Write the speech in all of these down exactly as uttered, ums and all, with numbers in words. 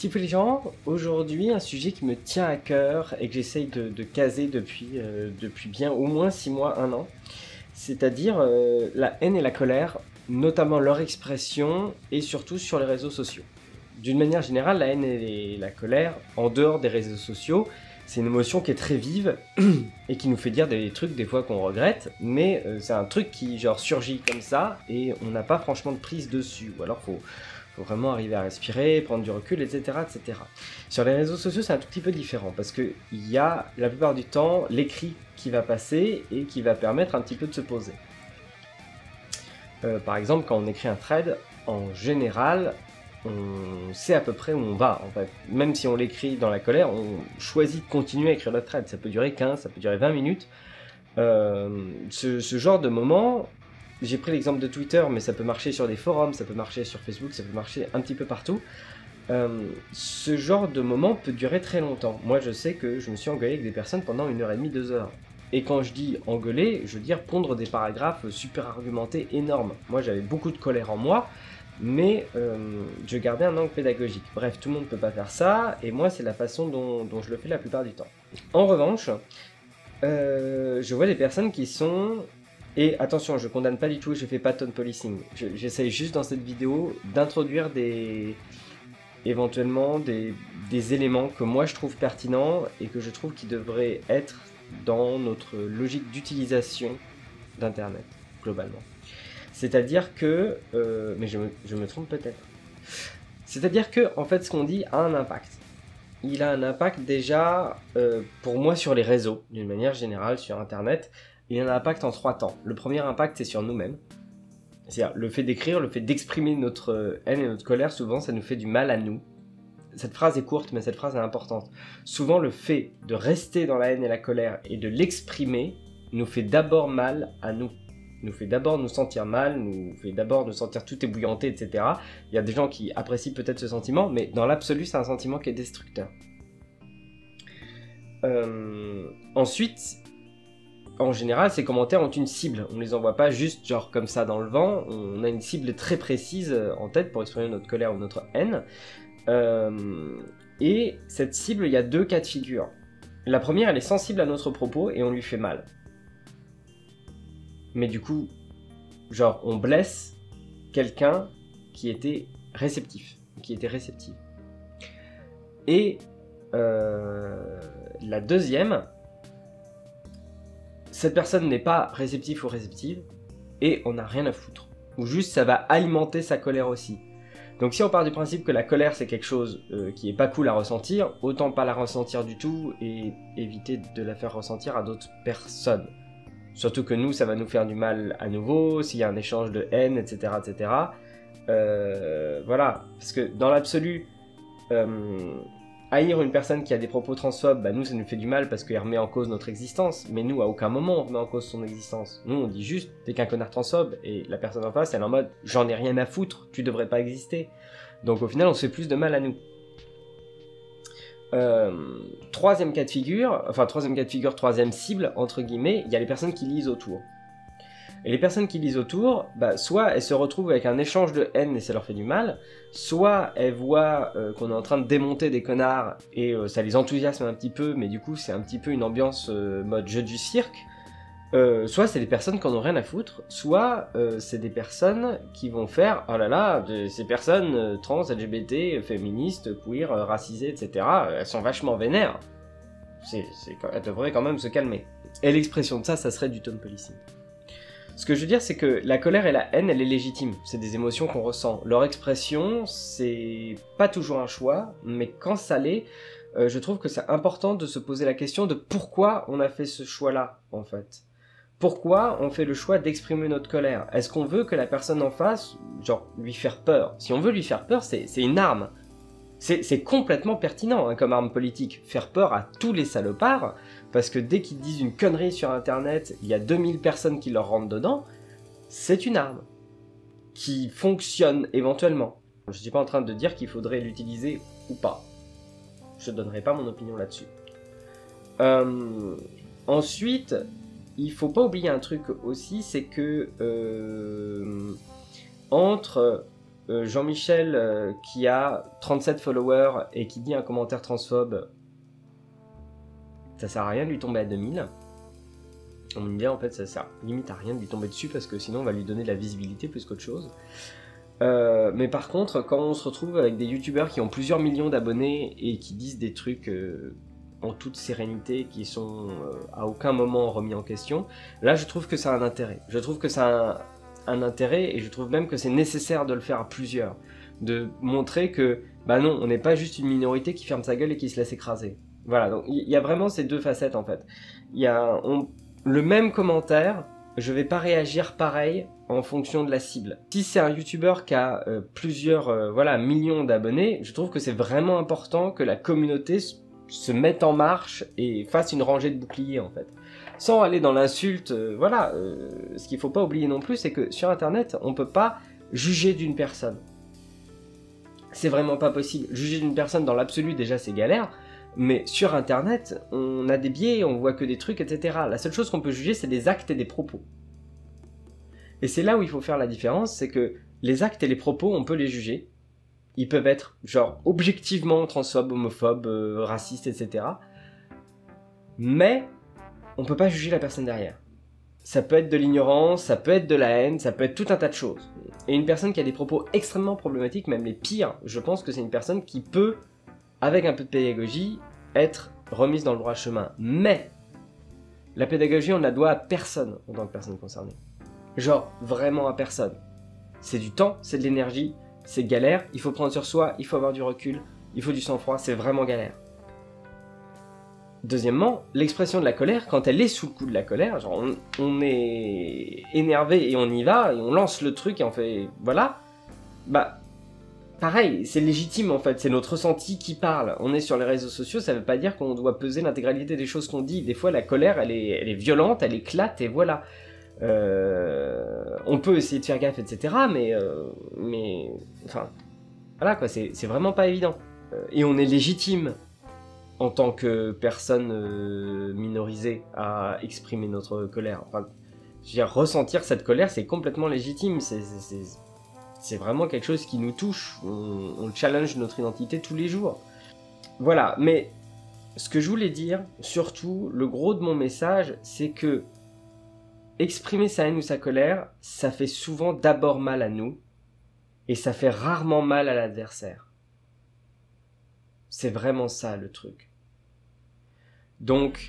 Petit les gens, aujourd'hui un sujet qui me tient à cœur et que j'essaye de, de caser depuis, euh, depuis bien au moins six mois, un an, c'est-à-dire euh, la haine et la colère, notamment leur expression et surtout sur les réseaux sociaux. D'une manière générale, la haine et la colère, en dehors des réseaux sociaux, c'est une émotion qui est très vive et qui nous fait dire des trucs des fois qu'on regrette, mais euh, c'est un truc qui genre surgit comme ça et on n'a pas franchement de prise dessus, ou alors faut... Il faut vraiment arriver à respirer, prendre du recul, et cetera, et cetera. Sur les réseaux sociaux, c'est un tout petit peu différent, parce qu'il y a, la plupart du temps, l'écrit qui va passer et qui va permettre un petit peu de se poser. Euh, par exemple, quand on écrit un thread, en général, on sait à peu près où on va, en fait. Même si on l'écrit dans la colère, on choisit de continuer à écrire le thread. Ça peut durer quinze, ça peut durer vingt minutes. Euh, ce, ce genre de moment... J'ai pris l'exemple de Twitter, mais ça peut marcher sur des forums, ça peut marcher sur Facebook, ça peut marcher un petit peu partout. Euh, ce genre de moment peut durer très longtemps. Moi, je sais que je me suis engueulé avec des personnes pendant une heure et demie, deux heures. Et quand je dis engueuler, je veux dire pondre des paragraphes super argumentés énormes. Moi, j'avais beaucoup de colère en moi, mais euh, je gardais un angle pédagogique. Bref, tout le monde ne peut pas faire ça, et moi, c'est la façon dont, dont je le fais la plupart du temps. En revanche, euh, je vois des personnes qui sont... Et attention, je condamne pas du tout, je fais pas tone policing. J'essaye juste dans cette vidéo d'introduire des... éventuellement des... des éléments que moi je trouve pertinents et que je trouve qui devraient être dans notre logique d'utilisation d'Internet, globalement. C'est-à-dire que... Euh... Mais je me, je me trompe peut-être. C'est-à-dire que, en fait, ce qu'on dit a un impact. Il a un impact déjà, euh, pour moi, sur les réseaux, d'une manière générale, sur Internet. Il a un impact en trois temps. Le premier impact, c'est sur nous-mêmes. C'est-à-dire, le fait d'écrire, le fait d'exprimer notre haine et notre colère, souvent, ça nous fait du mal à nous. Cette phrase est courte, mais cette phrase est importante. Souvent, le fait de rester dans la haine et la colère et de l'exprimer nous fait d'abord mal à nous. Nous fait d'abord nous sentir mal, nous fait d'abord nous sentir tout ébouillanté, et cetera. Il y a des gens qui apprécient peut-être ce sentiment, mais dans l'absolu, c'est un sentiment qui est destructeur. Euh... Ensuite... En général, ces commentaires ont une cible. On ne les envoie pas juste genre comme ça dans le vent. On a une cible très précise en tête pour exprimer notre colère ou notre haine. Euh, et cette cible, il y a deux cas de figure. La première, elle est sensible à notre propos et on lui fait mal. Mais du coup, genre, on blesse quelqu'un qui était réceptif. Qui était réceptif. Et euh, la deuxième... Cette personne n'est pas réceptive ou réceptive, et on n'a rien à foutre. Ou juste, ça va alimenter sa colère aussi. Donc si on part du principe que la colère, c'est quelque chose euh, qui est pas cool à ressentir, autant pas la ressentir du tout, et éviter de la faire ressentir à d'autres personnes. Surtout que nous, ça va nous faire du mal à nouveau, s'il y a un échange de haine, et cetera, et cetera. Euh, voilà, parce que dans l'absolu... Euh, haïr une personne qui a des propos transphobes, bah nous ça nous fait du mal parce qu'elle remet en cause notre existence, mais nous à aucun moment on remet en cause son existence. Nous on dit juste t'es qu'un connard transphobe et la personne en face elle est en mode j'en ai rien à foutre, tu devrais pas exister. Donc au final on se fait plus de mal à nous. Euh, troisième cas de figure, enfin troisième cas de figure, troisième cible entre guillemets, il y a les personnes qui lisent autour. Et les personnes qui lisent autour, bah, soit elles se retrouvent avec un échange de haine et ça leur fait du mal, soit elles voient euh, qu'on est en train de démonter des connards et euh, ça les enthousiasme un petit peu, mais du coup c'est un petit peu une ambiance euh, mode jeu du cirque, euh, soit c'est des personnes qui en ont rien à foutre, soit euh, c'est des personnes qui vont faire « Oh là là, de, ces personnes euh, trans, L G B T, féministes, queer, euh, racisées, et cetera, elles sont vachement vénères. C'est, c'est, elles devraient quand même se calmer. » Et l'expression de ça, ça serait du tone policing. Ce que je veux dire, c'est que la colère et la haine, elle est légitime. C'est des émotions qu'on ressent. Leur expression, c'est pas toujours un choix, mais quand ça l'est, euh, je trouve que c'est important de se poser la question de pourquoi on a fait ce choix-là, en fait. Pourquoi on fait le choix d'exprimer notre colère? Est-ce qu'on veut que la personne en face, genre, lui faire peur? Si on veut lui faire peur, c'est, c'est une arme. C'est, c'est complètement pertinent hein, comme arme politique. Faire peur à tous les salopards, parce que dès qu'ils disent une connerie sur internet, il y a deux mille personnes qui leur rentrent dedans, c'est une arme. Qui fonctionne éventuellement. Je suis pas en train de dire qu'il faudrait l'utiliser ou pas. Je donnerai pas mon opinion là-dessus. Euh, ensuite, il faut pas oublier un truc aussi, c'est que... Euh, entre... euh, Jean-Michel euh, qui a trente-sept followers et qui dit un commentaire transphobe, ça sert à rien de lui tomber à deux mille. On me dit en fait ça sert limite à rien de lui tomber dessus parce que sinon on va lui donner de la visibilité plus qu'autre chose. Euh, mais par contre, quand on se retrouve avec des youtubeurs qui ont plusieurs millions d'abonnés et qui disent des trucs euh, en toute sérénité, qui sont euh, à aucun moment remis en question, là je trouve que ça a un intérêt. Je trouve que ça a un, un intérêt et je trouve même que c'est nécessaire de le faire à plusieurs. De montrer que, bah non, on n'est pas juste une minorité qui ferme sa gueule et qui se laisse écraser. Voilà, donc il y a vraiment ces deux facettes en fait. Il y a on, le même commentaire, je vais pas réagir pareil en fonction de la cible. Si c'est un youtubeur qui a euh, plusieurs euh, voilà, millions d'abonnés, je trouve que c'est vraiment important que la communauté se mette en marche et fasse une rangée de boucliers en fait. Sans aller dans l'insulte, euh, voilà, euh, ce qu'il faut pas oublier non plus, c'est que sur internet, on peut pas juger d'une personne. C'est vraiment pas possible. Juger d'une personne dans l'absolu, déjà c'est galère, mais sur internet, on a des biais, on voit que des trucs, et cetera. La seule chose qu'on peut juger, c'est des actes et des propos. Et c'est là où il faut faire la différence, c'est que les actes et les propos, on peut les juger. Ils peuvent être, genre, objectivement transphobes, homophobes, euh, racistes, et cetera. Mais, on peut pas juger la personne derrière. Ça peut être de l'ignorance, ça peut être de la haine, ça peut être tout un tas de choses. Et une personne qui a des propos extrêmement problématiques, même les pires, je pense que c'est une personne qui peut, avec un peu de pédagogie, être remise dans le droit chemin. Mais, la pédagogie, on ne la doit à personne en tant que personne concernée. Genre, vraiment à personne. C'est du temps, c'est de l'énergie, c'est galère, il faut prendre sur soi, il faut avoir du recul, il faut du sang-froid, c'est vraiment galère. Deuxièmement, l'expression de la colère, quand elle est sous le coup de la colère, genre on, on est énervé et on y va, et on lance le truc et on fait... voilà, bah... pareil, c'est légitime en fait, c'est notre ressenti qui parle. On est sur les réseaux sociaux, ça veut pas dire qu'on doit peser l'intégralité des choses qu'on dit. Des fois, la colère, elle est, elle est violente, elle éclate, et voilà. Euh, on peut essayer de faire gaffe, et cetera. Mais, euh, mais, enfin, voilà quoi, c'est vraiment pas évident. Et on est légitime en tant que personne euh, minorisée à exprimer notre colère. Enfin, je veux dire, ressentir cette colère, c'est complètement légitime. C'est C'est vraiment quelque chose qui nous touche, on, on challenge notre identité tous les jours. Voilà, mais ce que je voulais dire, surtout, le gros de mon message, c'est que exprimer sa haine ou sa colère, ça fait souvent d'abord mal à nous, et ça fait rarement mal à l'adversaire. C'est vraiment ça le truc. Donc,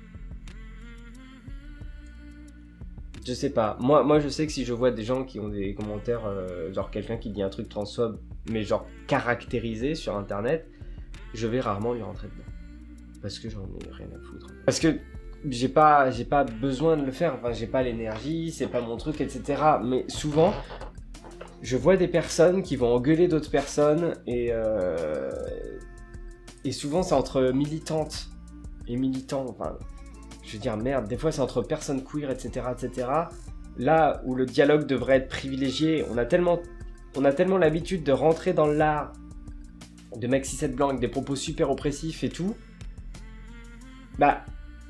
je sais pas, moi, moi je sais que si je vois des gens qui ont des commentaires, euh, genre quelqu'un qui dit un truc transphobe, mais genre caractérisé sur internet, je vais rarement lui rentrer dedans. Parce que j'en ai rien à foutre. Parce que j'ai pas, j'ai pas besoin de le faire, enfin j'ai pas l'énergie, c'est pas mon truc, et cetera. Mais souvent, je vois des personnes qui vont engueuler d'autres personnes, et, euh, et souvent c'est entre militantes et militants, enfin... je veux dire, merde, des fois c'est entre personnes queer, et cetera, et cetera. Là où le dialogue devrait être privilégié, on a tellement, on a tellement l'habitude de rentrer dans l'art de mecs cis blancs avec des propos super oppressifs et tout, bah,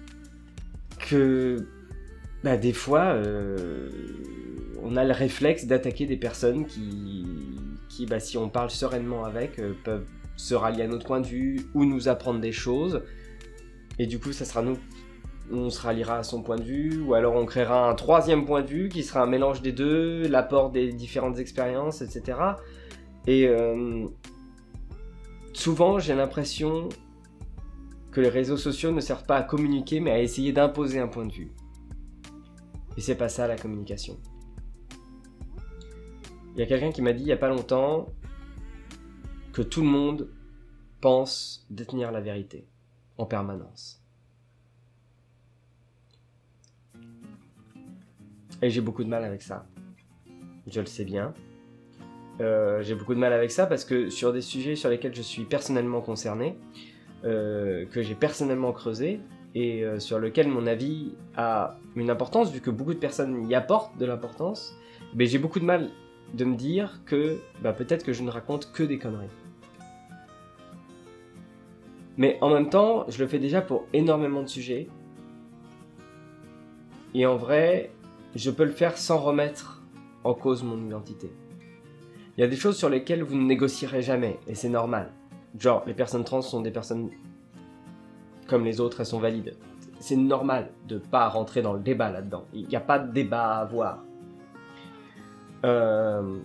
que, bah, des fois, euh, on a le réflexe d'attaquer des personnes qui, qui, bah, si on parle sereinement avec, euh, peuvent se rallier à notre point de vue ou nous apprendre des choses, et du coup, ça sera nous. On se ralliera à son point de vue, ou alors on créera un troisième point de vue qui sera un mélange des deux, l'apport des différentes expériences, et cetera. Et euh, souvent, j'ai l'impression que les réseaux sociaux ne servent pas à communiquer, mais à essayer d'imposer un point de vue. Et c'est pas ça la communication. Il y a quelqu'un qui m'a dit il y a pas longtemps que tout le monde pense détenir la vérité en permanence. Et j'ai beaucoup de mal avec ça. Je le sais bien. Euh, j'ai beaucoup de mal avec ça parce que sur des sujets sur lesquels je suis personnellement concerné, euh, que j'ai personnellement creusé, et euh, sur lequel mon avis a une importance, vu que beaucoup de personnes y apportent de l'importance, mais j'ai beaucoup de mal de me dire que bah, peut-être que je ne raconte que des conneries. Mais en même temps, je le fais déjà pour énormément de sujets. Et en vrai, je peux le faire sans remettre en cause mon identité. Il y a des choses sur lesquelles vous ne négocierez jamais, et c'est normal. Genre, les personnes trans sont des personnes comme les autres, elles sont valides. C'est normal de pas rentrer dans le débat là-dedans. Il n'y a pas de débat à avoir. Euh...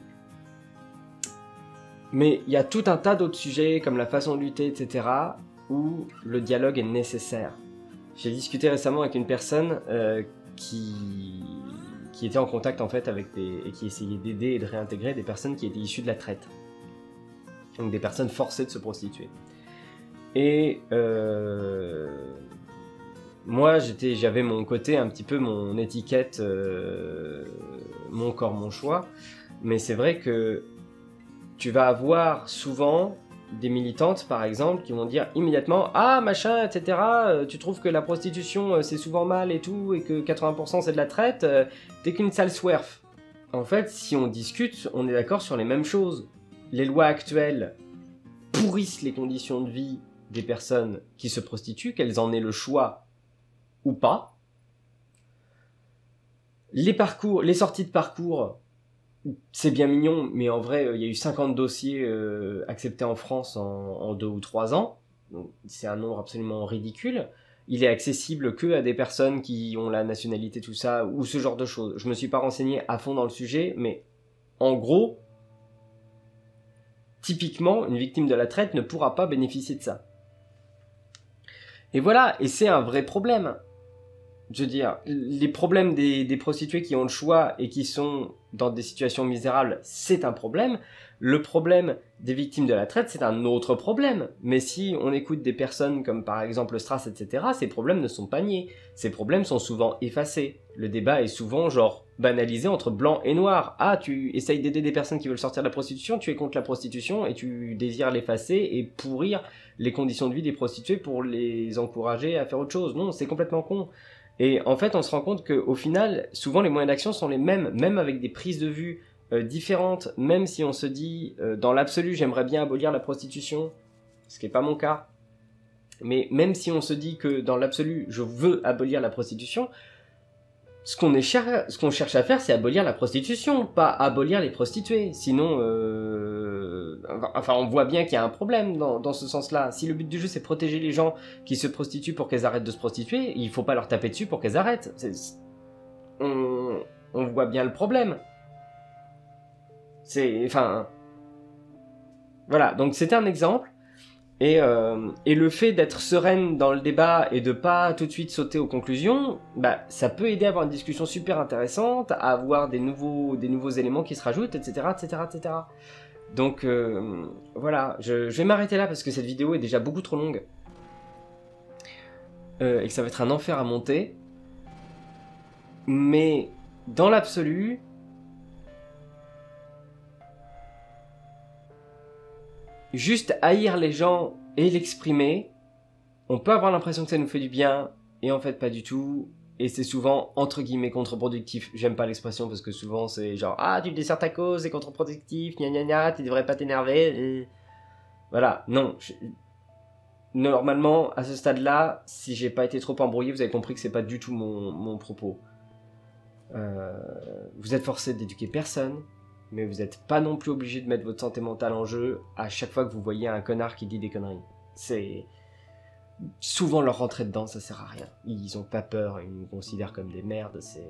Mais il y a tout un tas d'autres sujets, comme la façon de lutter, et cetera, où le dialogue est nécessaire. J'ai discuté récemment avec une personne euh, qui... qui était en contact en fait avec des... et qui essayait d'aider et de réintégrer des personnes qui étaient issues de la traite. Donc des personnes forcées de se prostituer. Et euh... moi j'étais, j'avais mon côté un petit peu mon étiquette, euh... mon corps, mon choix. Mais c'est vrai que tu vas avoir souvent des militantes, par exemple, qui vont dire immédiatement « Ah, machin, et cetera, tu trouves que la prostitution, c'est souvent mal et tout, et que quatre-vingts pour cent c'est de la traite, t'es qu'une sale swerf. » En fait, si on discute, on est d'accord sur les mêmes choses. Les lois actuelles pourrissent les conditions de vie des personnes qui se prostituent, qu'elles en aient le choix ou pas. Les parcours, les sorties de parcours, c'est bien mignon, mais en vrai, il euh, y a eu cinquante dossiers euh, acceptés en France en, en deux ou trois ans. C'est un nombre absolument ridicule. Il est accessible que à des personnes qui ont la nationalité, tout ça, ou ce genre de choses. Je me suis pas renseigné à fond dans le sujet, mais en gros, typiquement, une victime de la traite ne pourra pas bénéficier de ça. Et voilà, et c'est un vrai problème. Je veux dire, les problèmes des, des prostituées qui ont le choix et qui sont dans des situations misérables, c'est un problème. Le problème des victimes de la traite, c'est un autre problème. Mais si on écoute des personnes comme par exemple Strass, et cetera, ces problèmes ne sont pas niés. Ces problèmes sont souvent effacés. Le débat est souvent genre banalisé entre blanc et noir. Ah, tu essayes d'aider des personnes qui veulent sortir de la prostitution, tu es contre la prostitution et tu désires l'effacer et pourrir les conditions de vie des prostituées pour les encourager à faire autre chose. Non, c'est complètement con. Et en fait, on se rend compte qu'au final, souvent les moyens d'action sont les mêmes, même avec des prises de vue euh, différentes, même si on se dit, euh, dans l'absolu, j'aimerais bien abolir la prostitution, ce qui n'est pas mon cas, mais même si on se dit que dans l'absolu, je veux abolir la prostitution, ce qu'on cher... ce qu'on cherche à faire, c'est abolir la prostitution, pas abolir les prostituées. Sinon, euh... enfin, on voit bien qu'il y a un problème dans, dans ce sens-là. Si le but du jeu, c'est protéger les gens qui se prostituent pour qu'elles arrêtent de se prostituer, il faut pas leur taper dessus pour qu'elles arrêtent. On... on voit bien le problème. C'est... Enfin... Voilà, donc c'était un exemple. Et, euh, et le fait d'être sereine dans le débat et de pas tout de suite sauter aux conclusions, bah, ça peut aider à avoir une discussion super intéressante, à avoir des nouveaux, des nouveaux éléments qui se rajoutent, et cetera, et cetera, et cetera. Donc euh, voilà, je, je vais m'arrêter là parce que cette vidéo est déjà beaucoup trop longue euh, et que ça va être un enfer à monter. Mais dans l'absolu, juste haïr les gens et l'exprimer, on peut avoir l'impression que ça nous fait du bien, et en fait pas du tout, et c'est souvent entre guillemets contre-productif. J'aime pas l'expression parce que souvent c'est genre « Ah, tu desserres ta cause, c'est contre-productif, gna gna gna, tu devrais pas t'énerver. » et... Voilà, non. Je... Normalement, à ce stade-là, si j'ai pas été trop embrouillé, vous avez compris que c'est pas du tout mon, mon propos. Euh... Vous êtes forcé d'éduquer personne, mais vous n'êtes pas non plus obligé de mettre votre santé mentale en jeu à chaque fois que vous voyez un connard qui dit des conneries. C'est... Souvent leur rentrer dedans, ça sert à rien. Ils ont pas peur, ils nous considèrent comme des merdes, c'est...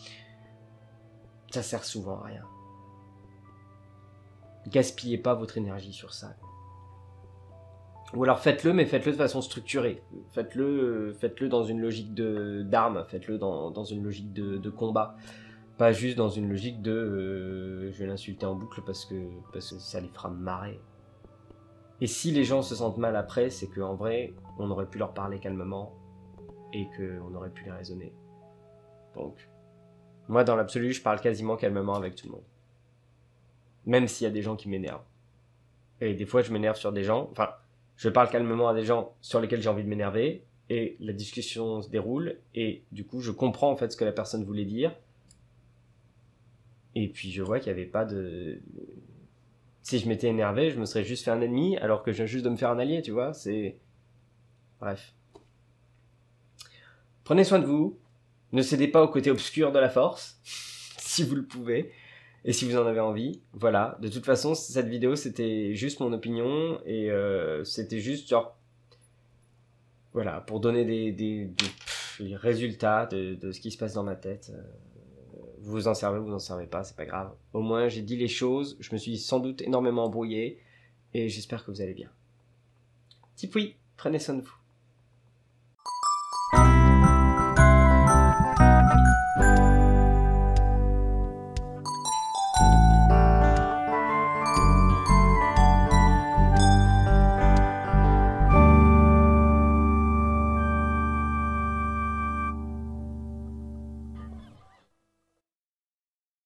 Ça sert souvent à rien. Gaspillez pas votre énergie sur ça. Ou alors faites-le, mais faites-le de façon structurée. Faites-le faites-le dans une logique de, d'armes, faites-le dans, dans une logique de, de combat. Pas juste dans une logique de euh, je vais l'insulter en boucle parce que, parce que ça les fera marrer. Et si les gens se sentent mal après, c'est qu'en vrai, on aurait pu leur parler calmement et qu'on aurait pu les raisonner. Donc, moi dans l'absolu, je parle quasiment calmement avec tout le monde. Même s'il y a des gens qui m'énervent. Et des fois, je m'énerve sur des gens, enfin, je parle calmement à des gens sur lesquels j'ai envie de m'énerver, et la discussion se déroule, et du coup, je comprends en fait ce que la personne voulait dire. Et puis je vois qu'il n'y avait pas de... Si je m'étais énervé, je me serais juste fait un ennemi, alors que je viens juste de me faire un allié, tu vois, c'est... Bref. Prenez soin de vous, ne cédez pas au côté obscur de la force, si vous le pouvez, Et si vous en avez envie, voilà. De toute façon, cette vidéo, c'était juste mon opinion. Et euh, c'était juste genre... Voilà, pour donner des, des, des pff, les résultats de, de ce qui se passe dans ma tête. Euh, vous vous en servez, vous vous en servez pas, c'est pas grave. Au moins, j'ai dit les choses. Je me suis sans doute énormément embrouillé. Et j'espère que vous allez bien. Tipoui, prenez soin de vous.